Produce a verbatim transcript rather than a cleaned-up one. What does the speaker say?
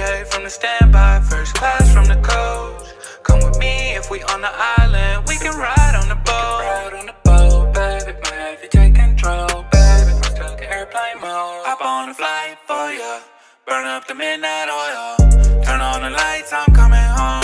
Negotiate from the standby, first class from the coach. Come with me if we on the island, we can ride on the boat. Ride on the boat, baby, man, if you take control, baby, I'm stuck in airplane mode. Hop on a flight for ya, burn up the midnight oil. Turn on the lights, I'm coming home.